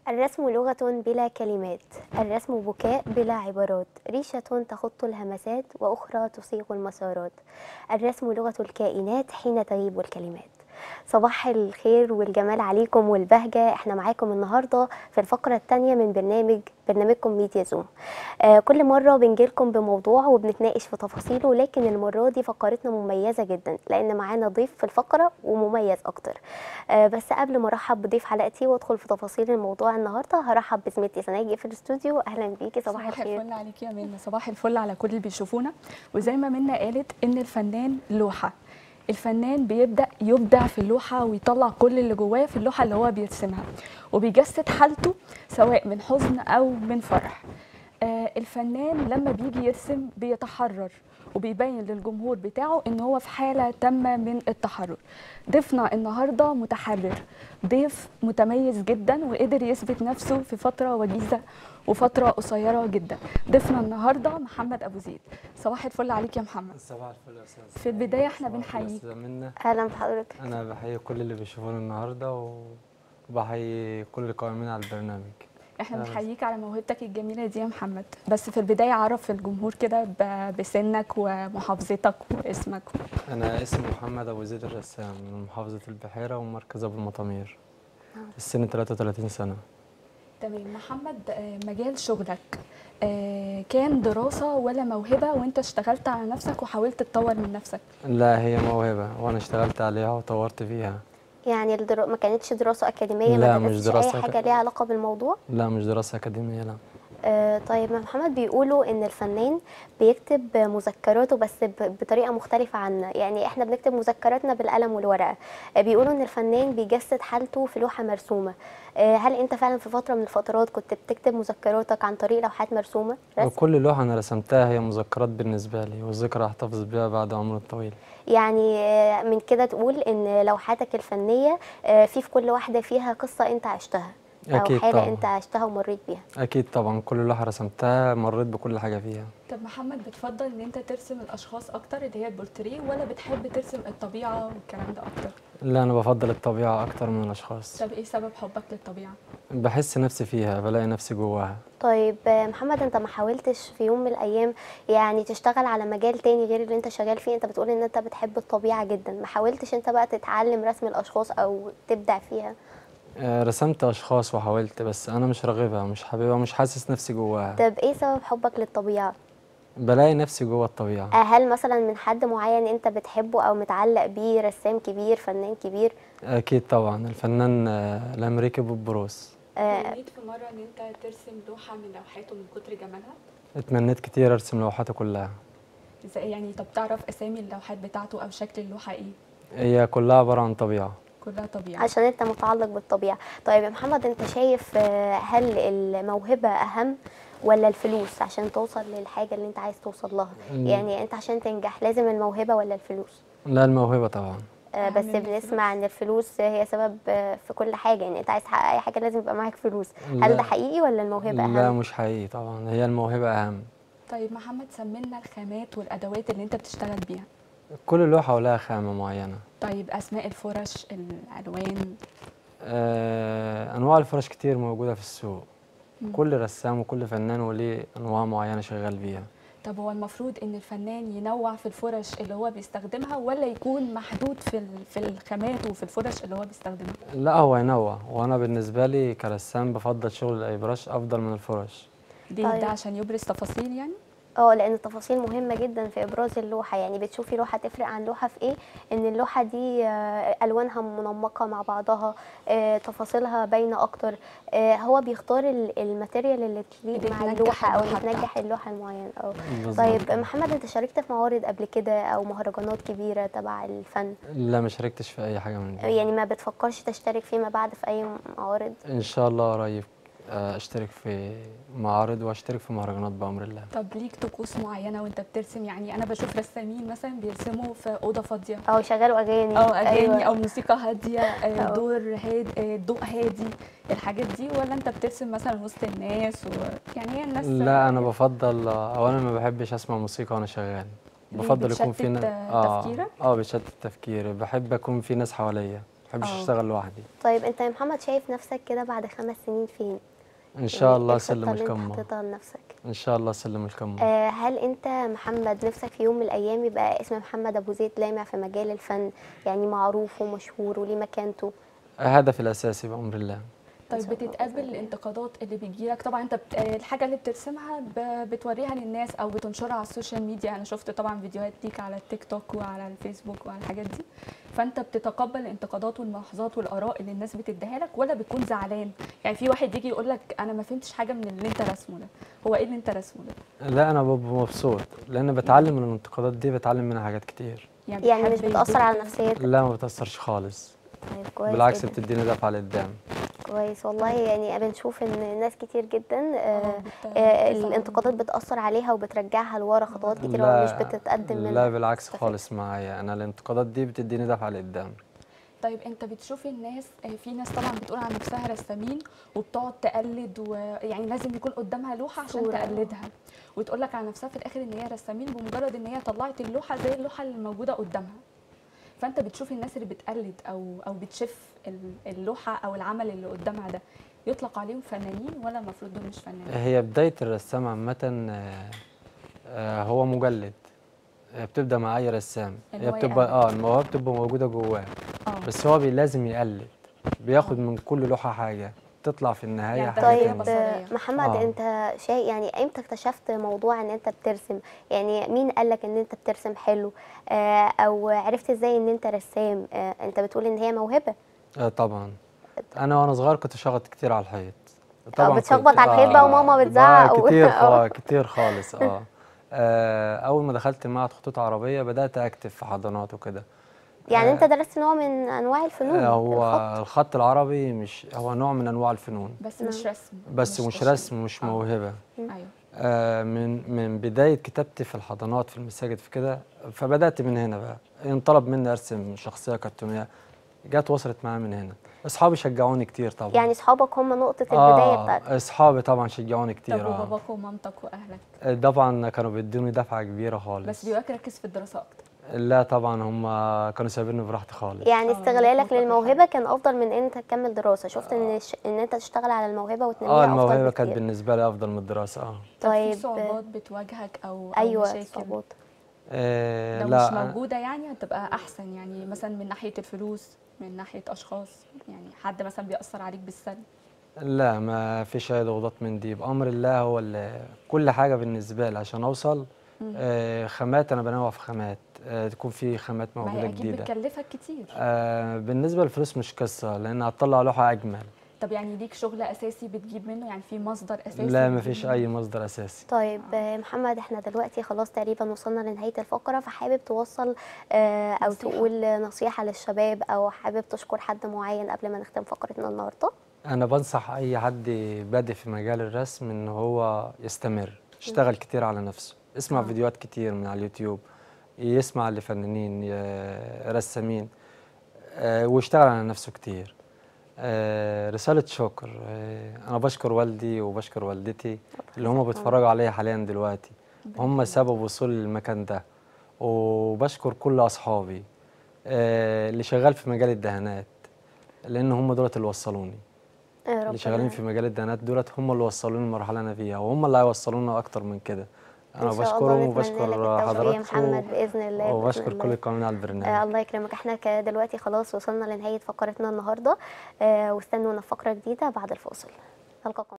الرسم لغة بلا كلمات، الرسم بكاء بلا عبارات، ريشة تخط الهمسات وأخرى تصيغ المسارات. الرسم لغة الكائنات حين تغيب الكلمات. صباح الخير والجمال عليكم والبهجة، احنا معاكم النهاردة في الفقرة الثانية من برنامجكم ميديا زوم. كل مرة بنجيلكم بموضوع وبنتناقش في تفاصيله، لكن المرة دي فقرتنا مميزة جدا لأن معانا ضيف في الفقرة ومميز أكتر. بس قبل ما ارحب بضيف حلقتي وادخل في تفاصيل الموضوع النهارده، هرحب بزميلتي سناجي في الاستوديو. اهلا بيكي، صباح الخير. الفل عليكي يا منى، صباح الفل على كل اللي بيشوفونا. وزي ما منى قالت ان الفنان لوحه، الفنان بيبدأ يبدع في اللوحة ويطلع كل اللي جواه في اللوحة اللي هو بيرسمها، وبيجسد حالته سواء من حزن أو من فرح. الفنان لما بيجي يرسم بيتحرر وبيبين للجمهور بتاعه ان هو في حالة تامة من التحرر. ضيفنا النهاردة متحرر، ضيف متميز جدا وقدر يثبت نفسه في فترة وجيزة وفترة قصيرة جدا. ضيفنا النهاردة محمد أبو زيد. صباح الفل عليك يا محمد. صباح الفل يا استاذ. في البداية احنا بنحييك. اهلا بحضرتك. انا بحيي كل اللي بيشوفونا النهارده وبحيي كل القائمين على البرنامج. احنا بنحييك على موهبتك الجميلة دي يا محمد. بس في البداية عرف الجمهور كده بسنك ومحافظتك واسمك. انا اسمي محمد ابو زيد الرسام من محافظه البحيره ومركز ابو المطامير. السن 33 سنه. تمام محمد، مجال شغلك كان دراسة ولا موهبة وانت اشتغلت على نفسك وحاولت تطور من نفسك؟ لا، هي موهبه وانا اشتغلت عليها وطورت فيها. يعني ما كانتش دراسة أكاديمية؟ لا، ما مش درستش دراسه أي حاجة ليها علاقة بالموضوع؟ لا، مش دراسه اكاديميه، لا. طيب يا محمد، بيقولوا ان الفنان بيكتب مذكراته بس بطريقه مختلفه عنا، يعني احنا بنكتب مذكراتنا بالقلم والورقه. بيقولوا ان الفنان بيجسد حالته في لوحه مرسومه. هل انت فعلا في فتره من الفترات كنت بتكتب مذكراتك عن طريق لوحات مرسومه رسم؟ وكل لوحه انا رسمتها هي مذكرات بالنسبه لي وذكرى احتفظ بها بعد عمر طويل. يعني من كده تقول ان لوحاتك الفنيه في كل واحده فيها قصه انت عشتها او اكيد حاله طبعا. انت عشتها ومريت بيها؟ اكيد طبعا، كل لوحه رسمتها مريت بكل حاجه فيها. طب محمد، بتفضل ان انت ترسم الاشخاص اكتر اللي هي البورتريه، ولا بتحب ترسم الطبيعة والكلام ده اكتر؟ لا، انا بفضل الطبيعه اكتر من الاشخاص. طب ايه سبب حبك للطبيعة؟ بحس نفسي فيها، بلاقي نفسي جواها. طيب محمد، انت ما حاولتش في يوم من الايام يعني تشتغل على مجال تاني غير اللي انت شغال فيه؟ انت بتقول ان انت بتحب الطبيعة جدا، ما حاولتش انت بقى تتعلم رسم الاشخاص او تبدع فيها؟ رسمت اشخاص وحاولت، بس انا مش راغبها، مش حاببها، مش حاسس نفسي جواها. طب ايه سبب حبك للطبيعة؟ بلاقي نفسي جوا الطبيعه. هل مثلا من حد معين انت بتحبه او متعلق بيه، رسام كبير، فنان كبير؟ اكيد طبعا، الفنان الامريكي بوب بروس. تمنيت في مرة ان انت ترسم لوحة من لوحاته من كتر جمالها؟ اتمنيت كتير ارسم لوحاته كلها. ازاي يعني؟ طب تعرف اسامي اللوحات بتاعته او شكل اللوحة ايه؟ هي كلها عباره عن طبيعه. كلها طبيعة. عشان انت متعلق بالطبيعة. طيب يا محمد، انت شايف هل الموهبة اهم ولا الفلوس عشان توصل للحاجة اللي انت عايز توصل لها؟ يعني انت عشان تنجح لازم الموهبة ولا الفلوس؟ لا، الموهبه طبعا. بس بنسمع ان الفلوس هي سبب في كل حاجة، يعني انت عايز تحقق اي حاجة لازم يبقى معاك فلوس. هل ده حقيقي ولا الموهبة اهم؟ لا، مش حقيقي طبعا، هي الموهبه اهم. طيب محمد، سمينا الخامات والادوات اللي انت بتشتغل بيها. كل لوحه ولها خامه معينه. طيب اسماء الفرش، الالوان؟ انواع الفرش كتير موجوده في السوق. كل رسام وكل فنان وليه انواع معينه شغال بيها. طب هو المفروض ان الفنان ينوع في الفرش اللي هو بيستخدمها، ولا يكون محدود في الخامات وفي الفرش اللي هو بيستخدمها؟ لا، هو ينوع، وانا بالنسبه لي كرسام بفضل شغل الايبرش افضل من الفرش. ليه؟ طيب. ده عشان يبرز تفاصيل يعني؟ لان التفاصيل مهمه جدا في ابراز اللوحه، يعني بتشوفي لوحه تفرق عن لوحه في ايه؟ ان اللوحه دي الوانها منمقه مع بعضها، تفاصيلها باينه اكتر. هو بيختار الماتيريال اللي تليق مع اللوحه او اللي تنجح اللوحه المعينه. طيب محمد، انت شاركت في معارض قبل كده او مهرجانات كبيره تبع الفن؟ لا، ما شاركتش في اي حاجه من دي. يعني ما بتفكرش تشترك فيما بعد في اي معارض؟ ان شاء الله قريب اشترك في معارض واشترك في مهرجانات بامر الله. طب ليك طقوس معينه وانت بترسم؟ يعني انا بشوف رسامين مثلا بيرسموا في اوضه فاضيه، او يشغلوا اغاني، او اغاني، أيوة. او موسيقى هاديه، دور هادي، ضوء هادي، الحاجات دي، ولا انت بترسم مثلا وسط الناس يعني هي الناس؟ لا، انا بفضل اولا ما بحبش اسمع موسيقى وانا شغال. بفضل يكون في تفكيرك؟ بتشتت تفكيري، بحب اكون في ناس حواليا. بحبش اه. اشتغل لوحدي. طيب انت يا محمد شايف نفسك كده بعد 5 سنين فين؟ ان شاء يعني الله ايه الخطة سلم اللي انت القمة. حاططها لنفسك؟ ان شاء الله سلم القمة. هل انت محمد نفسك في يوم من الايام يبقى اسم محمد ابو زيد لامع في مجال الفن، يعني معروف ومشهور وليه مكانته؟ هدفي الاساسي بامر الله. طيب شاء الله بإذن بتتقبل الله. الانتقادات اللي بتجيلك؟ طبعا انت الحاجه اللي بترسمها بتوريها للناس او بتنشرها على السوشيال ميديا. انا شفت طبعا فيديوهات ليك على التيك توك وعلى الفيسبوك وعلى الحاجات دي. فانت بتتقبل الانتقادات والملاحظات والاراء اللي الناس بتديها لك ولا بتكون زعلان؟ يعني في واحد يجي يقول لك انا ما فهمتش حاجه من اللي انت رسمه ده، هو ايه اللي انت رسمه ده؟ لا انا ببقى مبسوط لان بتعلم من الانتقادات دي، بتعلم منها حاجات كتير. يعني مش بتحب بتأثر على يديك- نفسيتك؟ لا ما بتاثرش خالص، طيب كويس بالعكس جدا. بتديني دفعه لقدام. كويس والله. يعني بنشوف ان ناس كتير جدا بتزعل. الانتقادات بتأثر عليها وبترجعها لورا خطوات كتير ومش لا بتتقدم لا منها. بالعكس تستفاد. خالص معايا، انا الانتقادات دي بتديني دفعه لقدام. طيب انت بتشوف الناس، في ناس طبعا بتقول عن نفسها رسامين وبتقعد تقلد، ويعني لازم يكون قدامها لوحه عشان صورة. تقلدها، وتقول لك على نفسها في الاخر ان هي رسامين بمجرد ان هي طلعت اللوحه زي اللوحه اللي موجوده قدامها. فانت بتشوف الناس اللي بتقلد او بتشف اللوحه او العمل اللي قدامها ده، يطلق عليهم فنانين ولا المفروض دول مش فنانين؟ هي بدايه الرسام عامه هو مجلد. بتبدا مع اي رسام، إن هي هو بتبقى يقلد. الموهبه بتبقى موجوده جواه، اه. بس هو لازم يقلد، بياخد من كل لوحه حاجه تطلع في النهايه يعني حاجه تغذية تانية. بصرية. محمد آه. انت يعني امتى اكتشفت موضوع ان انت بترسم؟ يعني مين قالك ان انت بترسم حلو؟ او عرفت ازاي ان انت رسام؟ انت بتقول ان هي موهبة. طبعا انا وانا صغير كنت شغط كتير على الحيط. بتشخبط على الحيط بقى وماما بتزعق كتير اه. كتير خالص. اول ما دخلت معهد خطوط عربيه بدات اكتب في حضانات وكده. يعني انت درست نوع من انواع الفنون، هو الخط. الخط العربي مش هو نوع من انواع الفنون، بس مش رسم. بس مش تشكيل. رسم، مش موهبه. ايوه. من بدايه كتابتي في الحضانات في المساجد في كده، فبدات من هنا بقى. انطلب مني ارسم شخصيه كرتونيه، جت وصلت معايا من هنا. اصحابي شجعوني كتير طبعا. يعني اصحابك هم نقطة البداية بتاعتك؟ اصحابي طبعا شجعوني كتير. طب وباباك ومامتك واهلك؟ طبعا كانوا بيدوني دفعه كبيره خالص. بس بيبقى ركز في الدراسه اكتر؟ لا طبعا هم كانوا سايبيني براحتي خالص. يعني استغلالك موفق للموهبة الحال. كان افضل من ان انت تكمل دراسة؟ شفت ان انت تشتغل على الموهبة وتنميها افضل الموهبه كانت بكتير؟ بالنسبه لي افضل من الدراسه. طب في طيب صعوبات بتواجهك او ايوه مشاكل؟ صعوبات. لو لا مش موجوده يعني هتبقى احسن، يعني مثلا من ناحيه الفلوس، من ناحيه اشخاص، يعني حد مثلا بيأثر عليك بالسلب؟ لا ما فيش اي ضغوطات من دي، بامر الله هو كل حاجه بالنسبه لي عشان اوصل. خامات انا بنوع في خامات، تكون في خامات ما موجوده هي اكيد جديده. بتكلفك كتير. بالنسبه للفلوس مش قصه، لان هتطلع لوحه اجمل. طب يعني ليك شغل اساسي بتجيب منه، يعني في مصدر اساسي؟ لا ما بتجيب فيش منه؟ اي مصدر اساسي. طيب محمد احنا دلوقتي خلاص تقريبا وصلنا لنهاية الفقرة، فحابب توصل او نصيحة. تقول نصيحة للشباب، او حابب تشكر حد معين قبل ما نختم فقرتنا النهاردة؟ انا بنصح اي حد بادئ في مجال الرسم ان هو يستمر، يشتغل كتير على نفسه، يسمع فيديوهات كتير من على اليوتيوب، يسمع لفنانين رسامين، ويشتغل على نفسه كتير. رسالة شكر، أنا بشكر والدي وبشكر والدتي اللي هم بيتفرجوا عليا حاليا دلوقتي، هم سبب وصولي للمكان ده. وبشكر كل أصحابي اللي شغال في مجال الدهانات، لأن هم دولت اللي وصلوني. اللي شغالين في مجال الدهانات دولت هم اللي وصلوني المرحلة اللي أنا فيها، وهم اللي هيوصلونا أكتر من كده. أنا ان شاء الله بشكرهم نتمنى لك وبشكر التوفيق يا حضرتك محمد باذن الله. وبشكر كل القائمين على البرنامج. الله يكرمك. احنا دلوقتي خلاص وصلنا لنهايه فقرتنا النهارده، واستنونا في فقره جديده بعد الفاصل. نلقاكم.